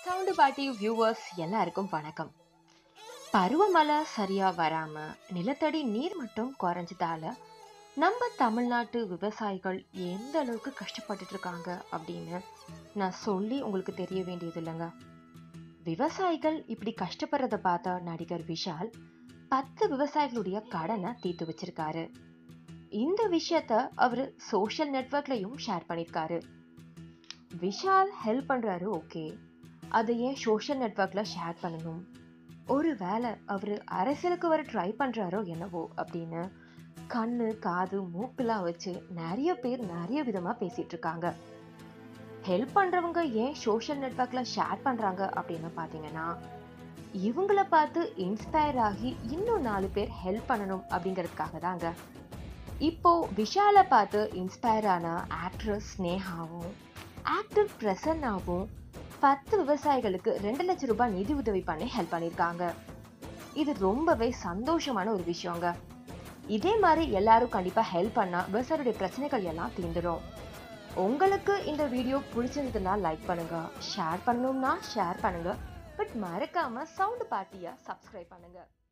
Sound பாட்டி viewers எல்லாருக்கும் வணக்கம். பருவமழை சரியா வராம நிலத்தடி நீர் மட்டும் குறைஞ்சதால நம்ம தமிழ்நாட்டு விவசாயிகள் எந்த அளவுக்கு கஷ்டப்பட்டுட்டு இருக்காங்க அப்படின்னு நான் சொல்லி உங்களுக்கு தெரிய வேண்டியது இல்லைங்க. விவசாயிகள் இப்படி கஷ்டப்படுறத பார்த்த நடிகர் விஷால் 10 விவசாயிகளுடைய கடனை தீர்த்து வச்சிருக்காரு. இந்த விஷயத்த அவரு சோஷியல் நெட்வொர்க்லயும் ஷேர் பண்ணிருக்காரு. விஷால் ஹெல்ப் பண்றாரு, ஓகே, அதை ஏன் சோஷியல் நெட்வொர்க்ல ஷேர் பண்ணணும்? ஒருவேளை அவரு அரசியலுக்கு வர ட்ரை பண்றாரோ என்னவோ அப்படின்னு கண்ணு காது மூக்கெல்லாம் வச்சு நிறைய பேர் நிறைய விதமா பேசிட்டு இருக்காங்க. ஹெல்ப் பண்றவங்க ஏன் சோஷியல் நெட்வொர்க்ல ஷேர் பண்றாங்க அப்படின்னு பாத்தீங்கன்னா, இவங்கள பார்த்து இன்ஸ்பயர் ஆகி இன்னும் 4 பேர் ஹெல்ப் பண்ணணும் அப்படிங்கிறதுக்காக தாங்க. இப்போ விஷாலை பார்த்து இன்ஸ்பயர் ஆன ஆக்ட்ரஸ் ஸ்னேகாவும் ஆக்டர் பிரசன்னாவும் 10 விவசாயிகளுக்கு 2 லட்சம் ரூபாய் நிதி உதவி பண்ணி ஹெல்ப் பண்ணிருக்காங்க. இது ரொம்பவே சந்தோஷமான ஒரு விஷயங்க. இதே மாதிரி எல்லாரும் கண்டிப்பா ஹெல்ப் பண்ணா விவசாயிகளுடைய பிரச்சனைகள் எல்லாம் தீர்ந்துடும். உங்களுக்கு இந்த வீடியோ பிடிச்சிருந்ததுன்னா லைக் பண்ணுங்க, ஷேர் பண்ணணும்னா ஷேர் பண்ணுங்க, பட் மறக்காம சவுண்ட் பார்ட்டியா சப்ஸ்கிரைப் பண்ணுங்க.